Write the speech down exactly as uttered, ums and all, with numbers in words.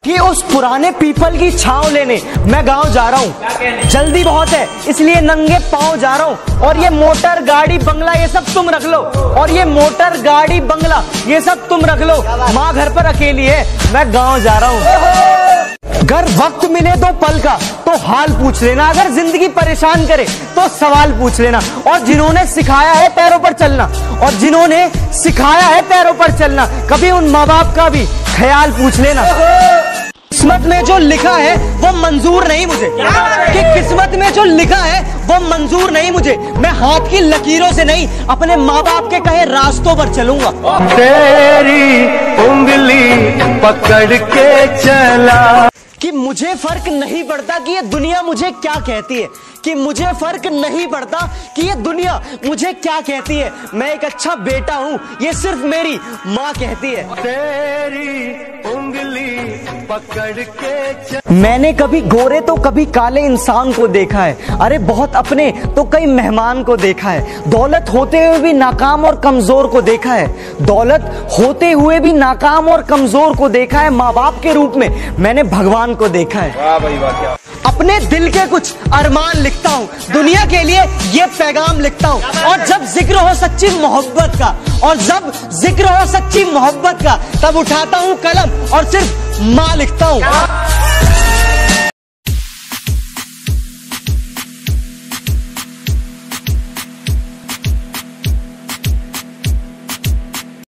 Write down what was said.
कि उस पुराने पीपल की छांव लेने मैं गांव जा रहा हूँ। जल्दी बहुत है इसलिए नंगे पांव जा रहा हूँ। और ये मोटर गाड़ी बंगला ये सब तुम रख लो, और ये मोटर गाड़ी बंगला ये सब तुम रख लो। माँ घर पर अकेली है, मैं गांव जा रहा हूँ। अगर वक्त मिले दो पल का तो हाल पूछ लेना, अगर जिंदगी परेशान करे तो सवाल पूछ लेना। और जिन्होंने सिखाया है पैरों पर चलना, और जिन्होंने सिखाया है पैरों पर चलना, कभी उन माँ बाप का भी ख्याल पूछ लेना। किस्मत में जो लिखा है वो मंजूर नहीं मुझे, कि किस्मत में जो लिखा है वो मंजूर नहीं मुझे। मैं हाथ की लकीरों से नहीं, अपने माँ बाप के कहे रास्तों पर चलूंगा। तेरी उंगली पकड़ के चला, कि मुझे फर्क नहीं पड़ता कि ये दुनिया मुझे क्या कहती है, कि मुझे फर्क नहीं पड़ता कि ये दुनिया मुझे क्या कहती है। मैं एक अच्छा बेटा हूँ, ये सिर्फ मेरी माँ कहती है। तेरी उंगली पकड़ के चला। मैंने कभी गोरे तो कभी काले इंसान को देखा है, अरे बहुत अपने तो कई मेहमान को देखा है। दौलत होते हुए भी नाकाम और कमजोर को देखा है, दौलत होते हुए भी नाकाम और कमजोर को देखा है। माँ बाप के रूप में मैंने भगवान को देखा है। वाह भाई वाह, क्या अपने दिल के कुछ अरमान लिखता हूँ, दुनिया के लिए ये पैगाम लिखता हूँ। और जब जिक्र हो सच्ची मोहब्बत का, और जब जिक्र हो सच्ची मोहब्बत का, तब उठाता हूँ कलम और सिर्फ माँ लिखता हूँ।